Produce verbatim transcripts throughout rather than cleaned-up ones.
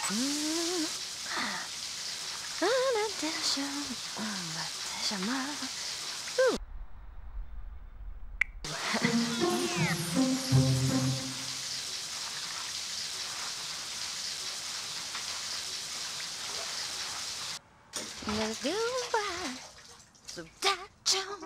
Let's go by so that jump.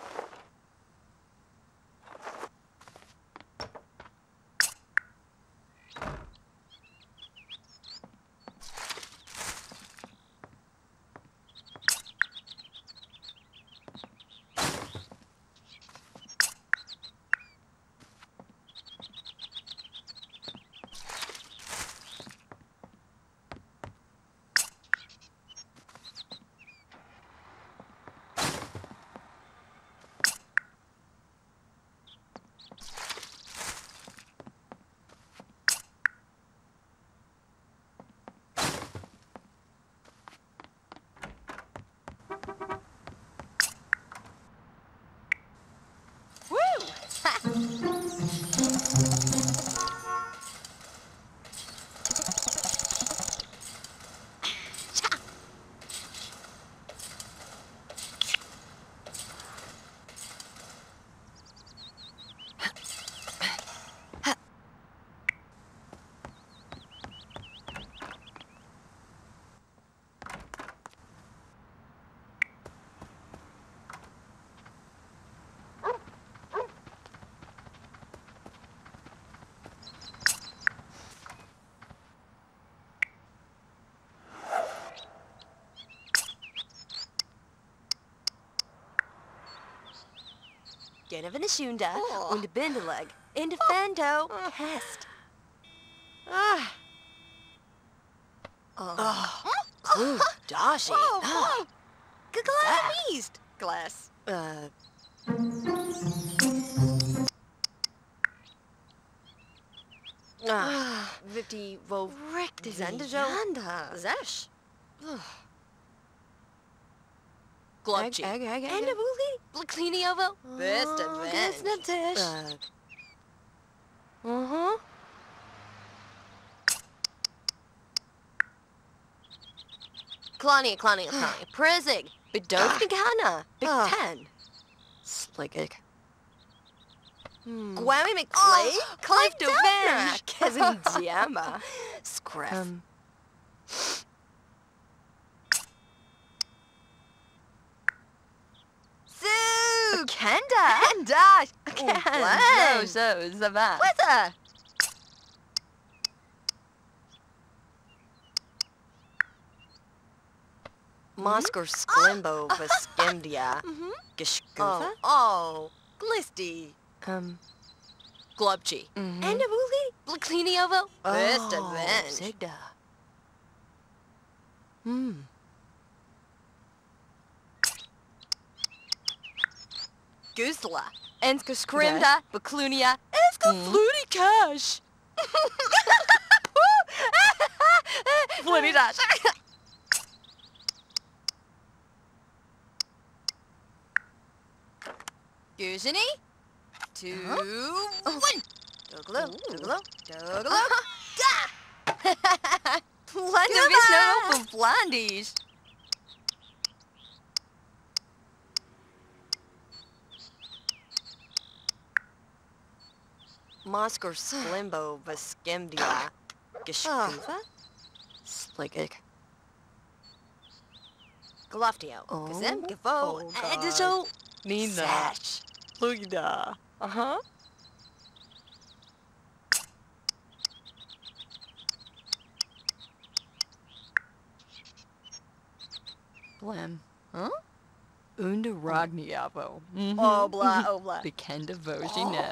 Gerne wenn es Schunda und die Bindeleg in der Fendo Test. Ah. Oh. Glue Dashi. Geglass. Glass. Uh. Ah. Fifty wo Richtig Zendejo. Zesh. Glubchi. Egg, egg, egg, egg. And a boogie. Blacklini ovo. Best of it. It's not dish. Uh-huh. Klania, Klania, Klania. Prizig. Bedovigana. Big Ten. Slickig. Gwami McClay. Clive Dovenge. Kevin Diama. Scruff. Um. Kenda! Kenda! Kenda! So, so, Zava. What's that? Moskor Sklimbo Veskendia. Gishkufa? Oh, Glisty. Um. Glubchi. And a Wooly? Blacklini ovo? Best advantage. Sigda. Hmm. Gusla, Enska Skrimda, Baklunia, Enska Fluty Cash. Fluty Dash. Gusini, two, one. Doglo, Doglo, Doglo. London is no open blondies. Moskor Sklimbo Veskemdia. Gishkuva? Slickig. Galoftio. Gazem, Gavo, Ediso. Nina. Lugida. Uh huh. Blem. Huh? Unda Ragniavo. Obla, obla. Bekenda Vojinef.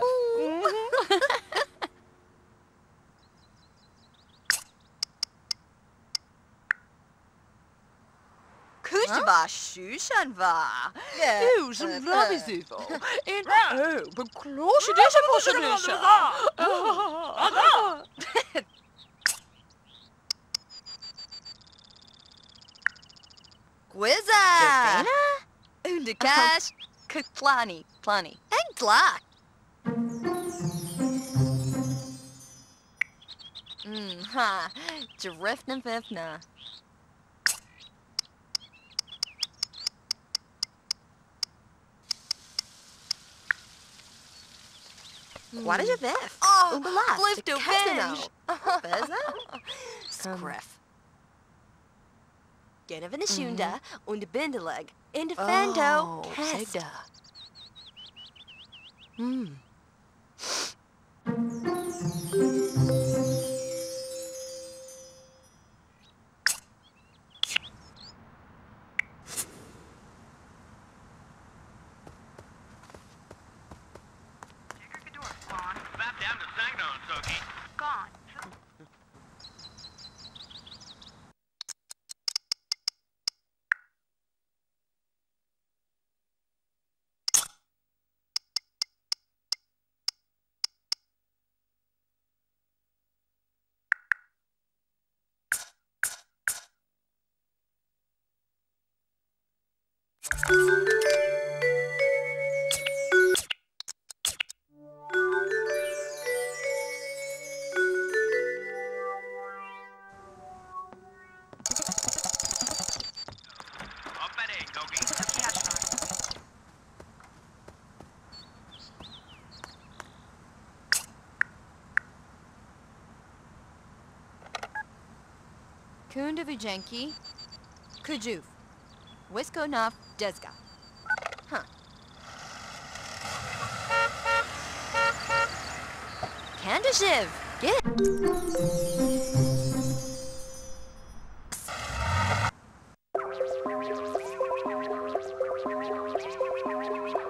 Kushaba Shushanva. Ew, some lovely people. In oh, but close edition for Quizza! Undakash, Kuklani, Plani. Egg Glock. Mm, ha. Driftna fifna. What is je bef? Oh, Ubelaf, blijft de ook Casino. binge. Beza? Scruff. Gen van de Shunda und de Bindeleg in de Fando. Oh, Test. zeg dat. Hmm. Kunda Vijenki. Kujuf. Wiskonov Desga. Huh. Kandashiv. Get it.